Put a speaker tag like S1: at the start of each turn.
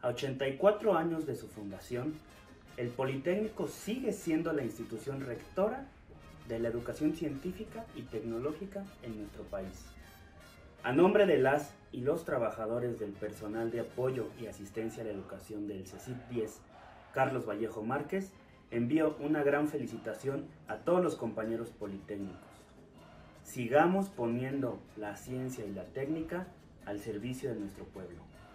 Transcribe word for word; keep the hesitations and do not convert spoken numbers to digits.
S1: A ochenta y cuatro años de su fundación, el Politécnico sigue siendo la institución rectora de la educación científica y tecnológica en nuestro país. A nombre de las y los trabajadores del personal de apoyo y asistencia a la educación del CECIT diez, Carlos Vallejo Márquez, envío una gran felicitación a todos los compañeros politécnicos. Sigamos poniendo la ciencia y la técnica al servicio de nuestro pueblo.